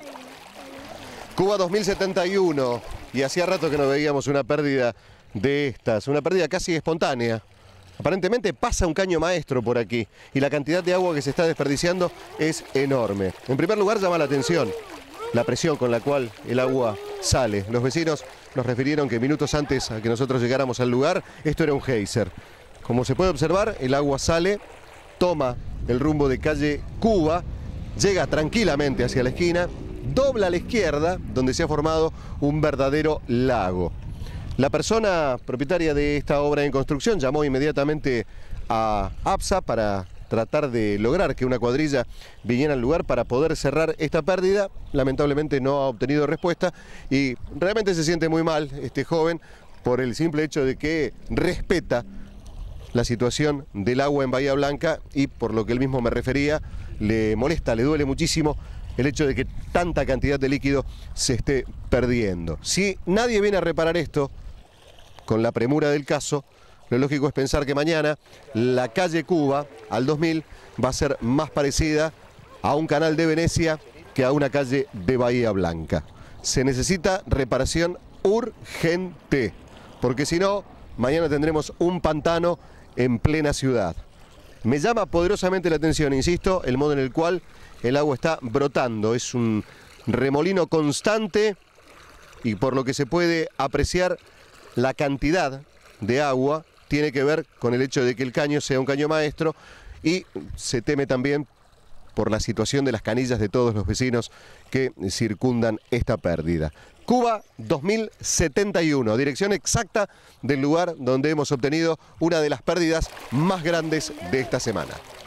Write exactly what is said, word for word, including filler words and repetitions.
Cuba dos mil setenta y uno, y hacía rato que no veíamos una pérdida de estas, una pérdida casi espontánea. Aparentemente pasa un caño maestro por aquí y la cantidad de agua que se está desperdiciando es enorme. En primer lugar, llama la atención la presión con la cual el agua sale. Los vecinos nos refirieron que minutos antes a que nosotros llegáramos al lugar, esto era un geyser. Como se puede observar, el agua sale, toma el rumbo de calle Cuba, llega tranquilamente hacia la esquina, dobla a la izquierda, donde se ha formado un verdadero lago. La persona propietaria de esta obra en construcción llamó inmediatamente a APSA para tratar de lograr que una cuadrilla viniera al lugar para poder cerrar esta pérdida. Lamentablemente no ha obtenido respuesta y realmente se siente muy mal este joven por el simple hecho de que respeta la situación del agua en Bahía Blanca y, por lo que él mismo me refería, le molesta, le duele muchísimo el hecho de que tanta cantidad de líquido se esté perdiendo. Si nadie viene a reparar esto con la premura del caso, lo lógico es pensar que mañana la calle Cuba, al dos mil, va a ser más parecida a un canal de Venecia que a una calle de Bahía Blanca. Se necesita reparación urgente, porque si no, mañana tendremos un pantano en plena ciudad. Me llama poderosamente la atención, insisto, el modo en el cual el agua está brotando. Es un remolino constante y, por lo que se puede apreciar, la cantidad de agua tiene que ver con el hecho de que el caño sea un caño maestro y se teme también por la situación de las canillas de todos los vecinos que circundan esta pérdida. Cuba dos mil setenta y uno, dirección exacta del lugar donde hemos obtenido una de las pérdidas más grandes de esta semana.